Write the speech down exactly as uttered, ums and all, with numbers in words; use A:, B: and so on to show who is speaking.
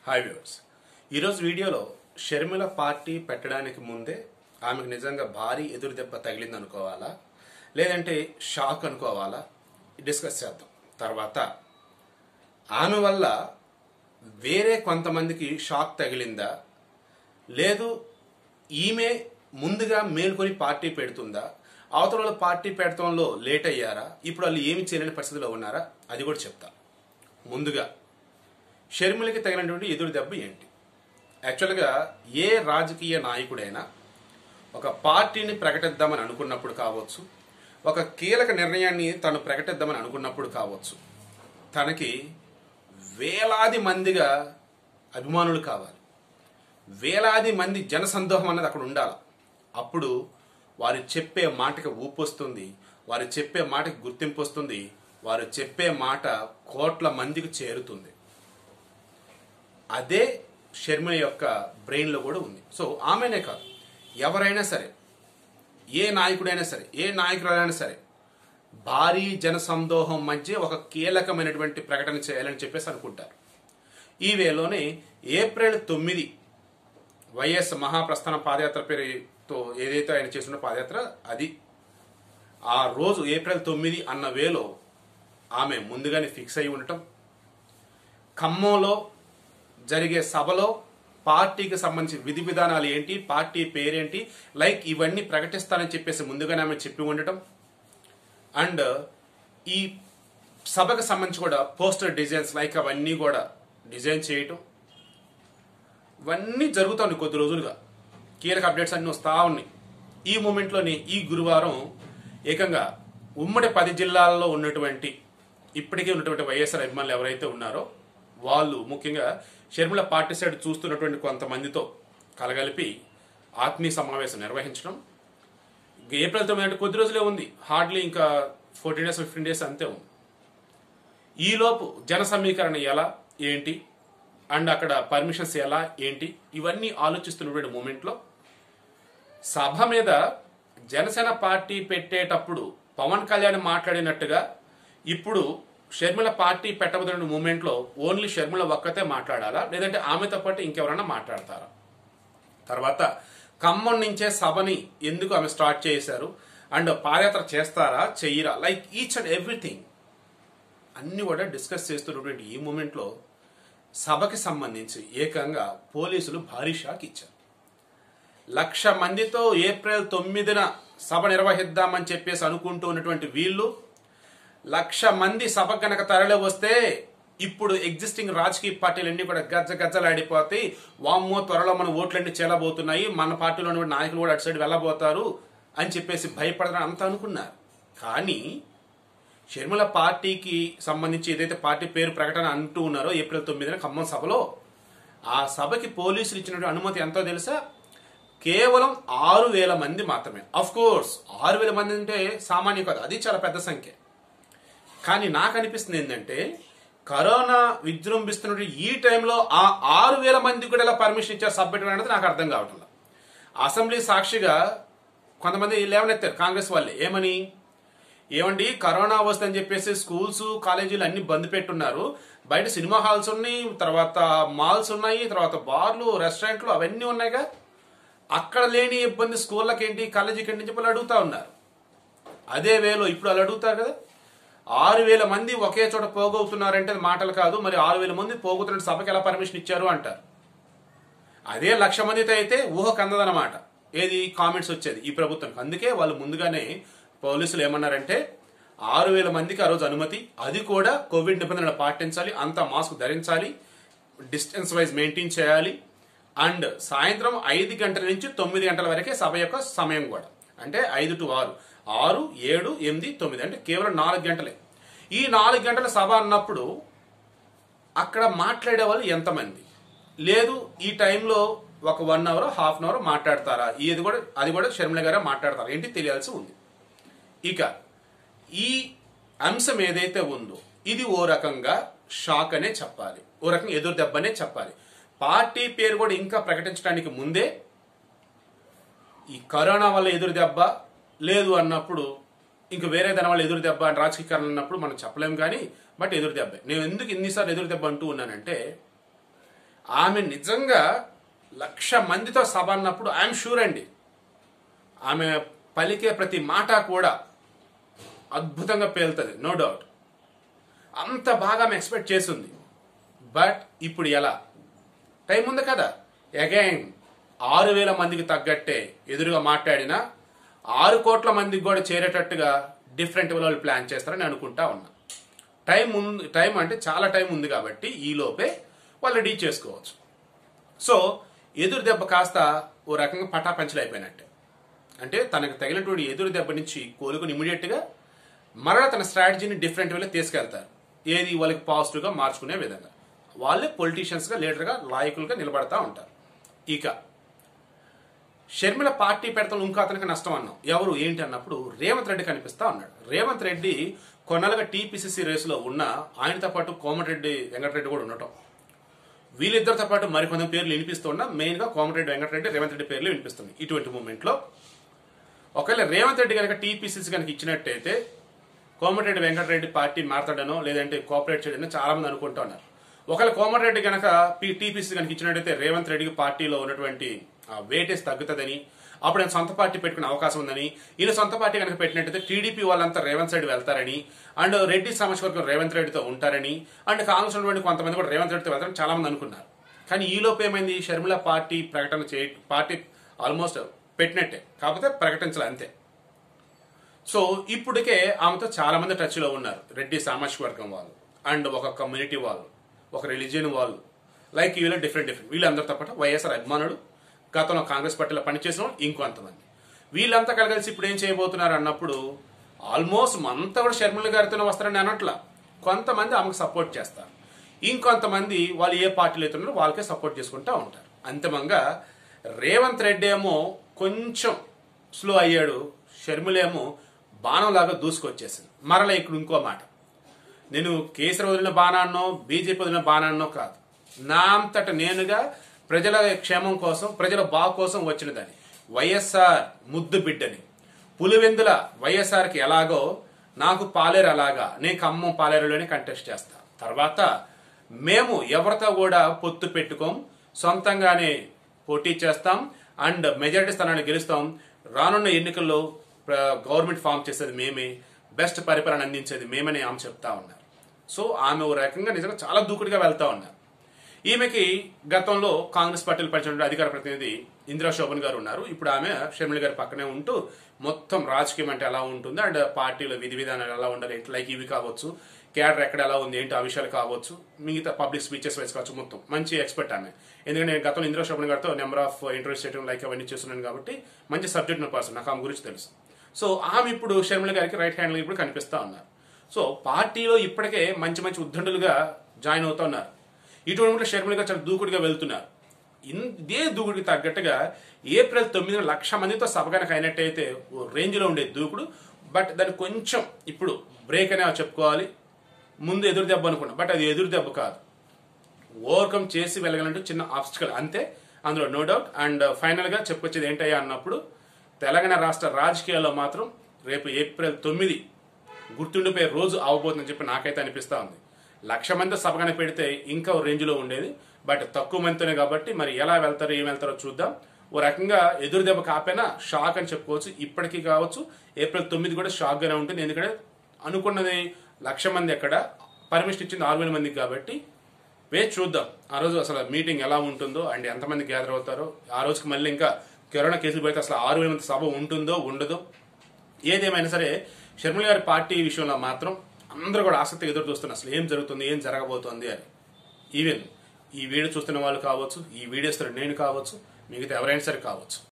A: Hi viewers, ఈరోజు వీడియోలో Sharmila party పెట్టడానికి ముందే ఆమెకు నిజంగా భారీ ఎదురు దెబ్బ తగిలింది అనుకోవాలా, లేదంటే షాక్ అనుకోవాలా డిస్కస్ చేద్దాం. తర్వాత ఆమె వల్ల వేరే కొంతమందికి షాక్ తగిలిందా, లేదు ఈమె ముందుగా మేల్కొని పార్టీ పెడుతుందా, అవతల వాళ్ళు పార్టీ పెడతంలో లేట్ అయ్యారా, ఇప్పుడు వాళ్ళు ఏమి చేయలేని పరిస్థితిలో ఉన్నారా, అది కూడా చెప్తా. ముందుగా షర్మిలకి తగినటువంటి ఎదురు దెబ్బ ఏంటి? యాక్చువల్గా ఏ రాజకీయ నాయకుడైనా ఒక పార్టీని ప్రకటిద్దామని అనుకున్నప్పుడు కావచ్చు, ఒక కీలక నిర్ణయాన్ని తను ప్రకటిద్దామని అనుకున్నప్పుడు కావచ్చు, తనకి వేలాది మందిగా అభిమానులు కావాలి, వేలాది మంది జనసందోహం అన్నది అక్కడ ఉండాలి. అప్పుడు వారు చెప్పే మాటకి ఊపు వస్తుంది, వారు చెప్పే మాటకి గుర్తింపు వస్తుంది, వారు చెప్పే మాట కోట్ల మందికి చేరుతుంది. అదే షర్మిల యొక్క బ్రెయిన్లో కూడా ఉంది. సో ఆమెనే కాదు, ఎవరైనా సరే, ఏ నాయకుడైనా సరే, ఏ నాయకురాలైనా సరే భారీ జనసందోహం మధ్య ఒక కీలకమైనటువంటి ప్రకటన చేయాలని చెప్పేసి అనుకుంటారు. ఈ వేలోనే ఏప్రిల్ తొమ్మిది వైఎస్ మహాప్రస్థానం పాదయాత్ర పేరుతో ఏదైతే ఆయన చేసిన పాదయాత్ర, అది ఆ రోజు ఏప్రిల్ తొమ్మిది అన్న వేలో ఆమె ముందుగానే ఫిక్స్ అయి ఉండటం, ఖమ్మంలో జరిగే సభలో పార్టీకి సంబంధించిన విధి విధానాలు ఏంటి, పార్టీ పేరేంటి, లైక్ ఇవన్నీ ప్రకటిస్తానని చెప్పేసి ముందుగానే ఆమె చెప్పి ఉండటం, అండ్ ఈ సభకు సంబంధించి కూడా పోస్టర్ డిజైన్స్ లైక్ అవన్నీ కూడా డిజైన్ చేయటం, ఇవన్నీ జరుగుతుంది కొద్ది రోజులుగా. కీలక అప్డేట్స్ అన్నీ వస్తూ ఉన్నాయి. ఈ మూమెంట్లోని ఈ గురువారం ఏకంగా ఉమ్మడి పది జిల్లాల్లో ఉన్నటువంటి ఇప్పటికే ఉన్నటువంటి వైఎస్ఆర్ అభిమానులు ఎవరైతే ఉన్నారో వాళ్ళు ముఖ్యంగా షర్మిల పార్టీ సైడ్ చూస్తున్నటువంటి కొంతమందితో కలగలిపి ఆత్మీయ సమావేశం నిర్వహించడం. ఏప్రిల్ తొమ్మిది అంటే కొద్ది రోజులే ఉంది, హార్డ్లీ ఇంకా ఫోర్టీన్ డేస్ ఫిఫ్టీన్ డేస్ అంతే ఉంది. ఈలోపు జన సమీకరణ ఎలా ఏంటి, అండ్ అక్కడ పర్మిషన్స్ ఎలా ఏంటి, ఇవన్నీ ఆలోచిస్తున్నటువంటి మూమెంట్లో సభ మీద జనసేన పార్టీ పెట్టేటప్పుడు పవన్ కళ్యాణ్ మాట్లాడినట్టుగా ఇప్పుడు షర్మిల పార్టీ పెట్టబోతున్న మూమెంట్లో ఓన్లీ షర్మిల ఒక్కతే మాట్లాడాలా, లేదంటే ఆమెతో పాటు ఇంకెవరైనా మాట్లాడతారా? తర్వాత ఖమ్మం నుంచే సభని ఎందుకు ఆమె స్టార్ట్ చేశారు, అండ్ పాదయాత్ర చేస్తారా చెయ్యరా, లైక్ ఈచ్ అండ్ ఎవ్రీథింగ్ అన్ని కూడా డిస్కస్ చేస్తున్నటువంటి ఈ మూమెంట్లో సభకి సంబంధించి ఏకంగా పోలీసులు భారీ షాక్ ఇచ్చారు. లక్ష మందితో ఏప్రిల్ తొమ్మిదిన సభ నిర్వహిద్దామని చెప్పేసి అనుకుంటూ ఉన్నటువంటి వీళ్ళు లక్ష మంది సభ కనుక తరలి వస్తే ఇప్పుడు ఎగ్జిస్టింగ్ రాజకీయ పార్టీలన్నీ కూడా గజ్జ గజ్జలాడిపోతాయి, వామ్మో త్వరలో మన ఓట్లన్నీ చేలబోతున్నాయి, మన పార్టీలో ఉన్న నాయకులు కూడా అటు సైడ్ వెళ్ళబోతారు అని చెప్పేసి భయపడదని అంత అనుకున్నారు. కానీ షర్మిల పార్టీకి సంబంధించి ఏదైతే పార్టీ పేరు ప్రకటన అంటూ ఉన్నారో ఏప్రిల్ తొమ్మిదిన ఖమ్మం సభలో, ఆ సభకి పోలీసులు ఇచ్చినటువంటి అనుమతి ఎంతో తెలుసా? కేవలం ఆరు వేల మంది మాత్రమే. అఫ్ కోర్స్ ఆరు వేల మంది అంటే సామాన్యం కాదు, అది చాలా పెద్ద సంఖ్య. కానీ నాకు అనిపిస్తుంది ఏంటంటే కరోనా విజృంభిస్తున్న ఈ టైంలో ఆ ఆరు వేల మంది కూడా ఇలా పర్మిషన్ ఇచ్చారు సభ పెట్టడం అనేది నాకు అర్థం కావటం. అసెంబ్లీ సాక్షిగా కొంతమంది లేవనెత్తారు కాంగ్రెస్ వాళ్ళే, ఏమని, ఏమండి కరోనా వస్తుందని చెప్పేసి స్కూల్స్ కాలేజీలు అన్ని బంద్ పెట్టున్నారు, బయట సినిమా హాల్స్ ఉన్నాయి, తర్వాత మాల్స్ ఉన్నాయి, తర్వాత బార్లు రెస్టారెంట్లు అవన్నీ ఉన్నాయిగా, అక్కడ లేని ఇబ్బంది స్కూళ్ళకి ఏంటి కాలేజీకి ఏంటి చెప్పి అడుగుతా ఉన్నారు. అదే వేలో ఇప్పుడు వాళ్ళు అడుగుతారు కదా, ఆరు వేల మంది ఒకే చోట పోగొతున్నారంటే మాటలు కాదు, మరి ఆరు వేల మంది పోగొతున్న సభకి ఎలా పర్మిషన్ ఇచ్చారు అంటారు. అదే లక్ష మందితో అయితే ఊహకు అందదన్నమాట ఏది కామెంట్స్ వచ్చేది ఈ ప్రభుత్వానికి. అందుకే వాళ్ళు ముందుగానే పోలీసులు ఏమన్నారంటే ఆరు వేల మందికి ఆ రోజు అనుమతి, అది కూడా కోవిడ్ నిబంధనలు పాటించాలి, అంతా మాస్క్ ధరించాలి, డిస్టెన్స్ వైజ్ మెయింటైన్ చేయాలి, అండ్ సాయంత్రం ఐదు గంటల నుంచి తొమ్మిది గంటల వరకే సభ యొక్క సమయం కూడా, అంటే ఐదు టు ఆరు ఆరు ఏడు ఎనిమిది తొమ్మిది అంటే కేవలం నాలుగు గంటలే. ఈ నాలుగు గంటల సభ అన్నప్పుడు అక్కడ మాట్లాడే వాళ్ళు ఎంతమంది, లేదు ఈ టైంలో ఒక one hour half an hour మాట్లాడతారా, ఇది కూడా అది కూడా షర్మిల గారే మాట్లాడతారా ఏంటి తెలియాల్సి ఉంది. ఇక ఈ అంశం ఏదైతే ఉందో ఇది ఓ రకంగా షాక్ అనే చెప్పాలి, ఓ రకంగా ఎదురు దెబ్బనే చెప్పాలి. పార్టీ పేరు కూడా ఇంకా ప్రకటించడానికి ముందే ఈ కరోనా వల్ల ఎదురు దెబ్బ లేదు అన్నప్పుడు, ఇంక వేరే దాని వల్ల ఎదురు దెబ్బ అని రాజకీయ కారణం అన్నప్పుడు మనం చెప్పలేము. కానీ బట్ ఎదురు దెబ్బ, నేను ఎందుకు ఇన్నిసార్లు ఎదురు దెబ్బ అంటూ ఉన్నానంటే ఆమె నిజంగా లక్ష మందితో సభ అన్నప్పుడు ఐఎమ్ షూర్ అండి, ఆమె పలికే ప్రతి మాట కూడా అద్భుతంగా పేలుతుంది, నో డౌట్. అంత బాగా ఆమె ఎక్స్పెక్ట్ చేసింది. బట్ ఇప్పుడు ఎలా? టైం ఉంది కదా. అగైన్ ఆరు వేల మందికి తగ్గట్టే ఎదురుగా మాట్లాడినా ఆరు కోట్ల మందికి కూడా చేరేటట్టుగా డిఫరెంట్ వాళ్ళు ప్లాన్ చేస్తారని అనుకుంటా ఉన్నా. టైం ఉంది, టైం అంటే చాలా టైం ఉంది కాబట్టి ఈ లోపే వాళ్ళు రెడీ చేసుకోవచ్చు. సో ఎదురు దెబ్బ కాస్త ఓ రకంగా పటాపంచలు అయిపోయినట్టే. అంటే తనకు తగినటువంటి ఎదురు దెబ్బ నుంచి కోలుకుని ఇమీడియట్గా మరలా తన స్ట్రాటజీని డిఫరెంట్ వేలో తీసుకెళ్తారు. ఏది వాళ్ళకి పాజిటివ్గా మార్చుకునే విధంగా వాళ్ళే పొలిటీషియన్స్గా, లీడర్గా, నాయకులుగా నిలబడతా ఉంటారు. ఇక షర్మిల పార్టీ పెడతాం ఇంకో అతనికి నష్టం అన్నాం. ఎవరు ఏంటి అన్నప్పుడు రేవంత్ రెడ్డి కనిపిస్తా ఉన్నాడు. రేవంత్ రెడ్డి కొన్నాళ్ళుగా టీపీసీసీ రేసులో ఉన్న ఆయనతో పాటు కోమటిరెడ్డి వెంకటరెడ్డి కూడా ఉండటం, వీళ్ళిద్దరితో పాటు మరికొంత పేర్లు వినిపిస్తున్నా మెయిన్గా కోమటిరెడ్డి వెంకటరెడ్డి, రేవంత్ రెడ్డి పేర్లు వినిపిస్తుంది. ఇటువంటి మూమెంట్లో ఒకవేళ రేవంత్ రెడ్డి కనుక టీపీసీసీ కనుక ఇచ్చినట్టయితే కోమటిరెడ్డి వెంకటరెడ్డి పార్టీ మారతాడనో లేదంటే కోఆపరేట్ చేయడనో చాలా మంది అనుకుంటా ఉన్నారు. ఒకవేళ కోమటిరెడ్డి కనుక టీపీసీ కనుక ఇచ్చినట్టయితే రేవంత్ రెడ్డికి పార్టీలో ఉన్నటువంటి వెయిటేజ్ తగ్గుతుందని, అప్పుడు ఆయన సొంత పార్టీ పెట్టుకునే అవకాశం ఉందని, ఈయన సొంత పార్టీ కనుక పెట్టినట్టయితే టీడీపీ వాళ్ళంతా రేవంత్ సైడ్ వెళ్తారని, అండ్ రెడ్డి సమస్య వరకు రేవంత్ రెడ్డితో ఉంటారని, అండ్ కాంగ్రెస్ ఉన్నటువంటి కొంతమంది కూడా రేవంత్ రెడ్డితో వెళ్తారని చాలా మంది అనుకున్నారు. కానీ ఈ లోపు ఏమైంది, షర్మిల పార్టీ ప్రకటన చే పార్టీ ఆల్మోస్ట్ పెట్టినట్టే, కాకపోతే ప్రకటించాలి అంతే. సో ఇప్పటికే ఆమెతో చాలా మంది టచ్లో ఉన్నారు. రెడ్డి సామాజిక వర్గం వాళ్ళు, అండ్ ఒక కమ్యూనిటీ వాళ్ళు, ఒక రిలీజియన్ వాళ్ళు, లైక్ వీళ్ళు డిఫరెంట్ డిఫరెంట్ వీళ్ళందరితో పాటు వైఎస్ఆర్ అభిమానులు, గతంలో కాంగ్రెస్ పార్టీలో పనిచేసిన ఇంకొంతమంది, వీళ్ళంతా కలిసి ఇప్పుడు ఏం చేయబోతున్నారు అన్నప్పుడు ఆల్మోస్ట్ అంతా కూడా షర్మిల గారితోనే వస్తారని అనట్లా. కొంతమంది ఆమెకు సపోర్ట్ చేస్తారు, ఇంకొంతమంది వాళ్ళు ఏ పార్టీలు అయితే ఉన్నారో వాళ్ళకే సపోర్ట్ చేసుకుంటూ ఉంటారు. అంతిమంగా రేవంత్ రెడ్డి ఏమో కొంచెం స్లో అయ్యాడు, షర్మిలేమో బాణంలాగా దూసుకొచ్చేసింది. మరలా ఇక్కడ ఇంకో మాట, నేను కేసీఆర్ వదిలిన బాణాన్నో బీజేపీ వదిలిన బాణాన్నో కాదు, నా అంతట నేనుగా ప్రజల క్షేమం కోసం, ప్రజల బాగు కోసం వచ్చినదని, వైఎస్ఆర్ ముద్దు బిడ్డని, పులివెందుల వైఎస్ఆర్కి ఎలాగో నాకు పాలేరు అలాగా నేను ఖమ్మం పాలేరులోనే కంటెస్ట్ చేస్తా. తర్వాత మేము ఎవరితో కూడా పొత్తు పెట్టుకోం, సొంతంగానే పోటీ చేస్తాం, అండ్ మెజారిటీ స్థానాన్ని గెలుస్తాం. రానున్న ఎన్నికల్లో గవర్నమెంట్ ఫామ్ చేసేది మేమే, బెస్ట్ పరిపాలన అందించేది మేమని ఆమె చెప్తా ఉన్నారు. సో ఆమె ఓ రకంగా నిజంగా చాలా దూకుడుగా వెళ్తా ఉన్నారు. ఈమెకి గతంలో కాంగ్రెస్ పార్టీలు పనిచేసిన అధికార ప్రతినిధి ఇందిరా శోభన్ గారు ఉన్నారు. ఇప్పుడు ఆమె షర్మిల గారి పక్కనే ఉంటూ మొత్తం రాజకీయం అంటే ఎలా ఉంటుంది, అండ్ పార్టీలో విధి విధానాలు ఎలా ఉండాలి, లైక్ ఇవి కావచ్చు, క్యాడర్ ఎక్కడ ఎలా ఉంది ఏంటి ఆ విషయాలు కావచ్చు, మిగతా పబ్లిక్ స్పీచెస్ వైజ్ కావచ్చు, మొత్తం మంచి ఎక్స్పర్ట్ ఆమె. ఎందుకంటే నేను గతంలో ఇందిరా శోభన్ గారితో నెంబర్ ఆఫ్ ఇంటర్వ్యూస్ చేయడం లైక్ అవన్నీ చేస్తున్నాను కాబట్టి మంచి సబ్జెక్ట్ పర్సన్, నాకు ఆమె గురించి తెలుసు. సో ఆమె ఇప్పుడు షర్మిల గారికి రైట్ హ్యాండ్ ఇప్పుడు కనిపిస్తా ఉన్నారు. సో పార్టీలో ఇప్పటికే మంచి మంచి ఉద్దండులుగా జాయిన్ అవుతా ఉన్నారు. ఇటువంటి షర్మిల గారు చాలా దూకుడుగా వెళ్తున్నారు. ఇదే దూకుడికి తగ్గట్టుగా ఏప్రిల్ తొమ్మిదిన లక్ష మందితో సభ కనుక అయినట్టయితే ఓ రేంజ్లో ఉండే దూకుడు. బట్ దాన్ని కొంచెం ఇప్పుడు బ్రేక్ అనే చెప్పుకోవాలి. ముందు ఎదురు దెబ్బ అనుకున్నాం, బట్ అది ఎదురు దెబ్బ కాదు, ఓవర్కమ్ చేసి వెళ్ళగలంటూ చిన్న ఆబ్స్టికల్ అంతే, అందులో నో డౌట్. అండ్ ఫైనల్గా చెప్పుకొచ్చేది ఏంటయ్యా అన్నప్పుడు తెలంగాణ రాష్ట్ర రాజకీయాల్లో మాత్రం రేపు ఏప్రిల్ తొమ్మిది గుర్తుండిపోయే రోజు అవబోతుందని చెప్పి నాకైతే అనిపిస్తా ఉంది. లక్ష మంది సభగానే పెడితే ఇంకా రేంజ్లో ఉండేది, బట్ తక్కువ మందితోనే కాబట్టి మరి ఎలా వెళ్తారో ఏం వెళ్తారో చూద్దాం. ఓ రకంగా ఎదురు దెబ్బ కాపైనా షాక్ అని చెప్పుకోవచ్చు. ఇప్పటికీ కావచ్చు ఏప్రిల్ తొమ్మిది కూడా షాక్గానే ఉంటుంది. ఎందుకంటే అనుకున్నది లక్ష మంది ఎక్కడ, పర్మిషన్ ఇచ్చింది ఆరు వేల మందికి కాబట్టి వేచి చూద్దాం ఆ రోజు అసలు మీటింగ్ ఎలా ఉంటుందో అండ్ ఎంతమంది గ్యాదర్ అవుతారో. ఆ రోజుకి మళ్ళీ ఇంకా కరోనా కేసులు పోయితే అసలు ఆరు వేల మంది సభ ఉంటుందో ఉండదో. ఏదేమైనా సరే షర్మిల గారి పార్టీ విషయంలో మాత్రం అందరూ కూడా ఆసక్తిగా ఎదురు చూస్తున్నారు అసలు ఏం జరుగుతుంది, ఏం జరగబోతోంది అని. ఈవెన్ ఈ వీడియో చూస్తున్న వాళ్ళు కావచ్చు, ఈ వీడియోస్ నేను కావచ్చు, మిగతా ఎవరైనా సరే కావచ్చు.